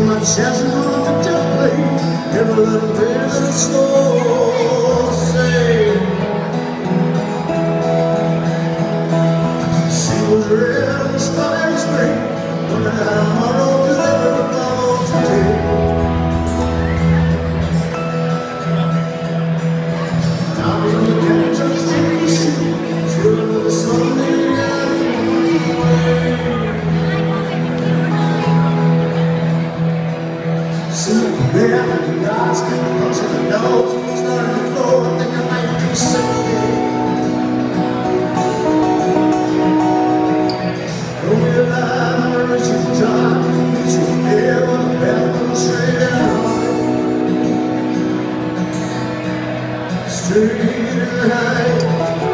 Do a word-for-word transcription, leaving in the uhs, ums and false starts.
my chest and on the death plate, every little bit of the soul say she was red on the spider's grave, wondering how tomorrow could ever follow today. Now in the catch of the city shoe, children of the Sunday they have the guys, punching the nose, starting to flow, I think I might be sick again. Don't be alive, I'm a Richard John, it's your hair on the belt, straight and high. Straight and high.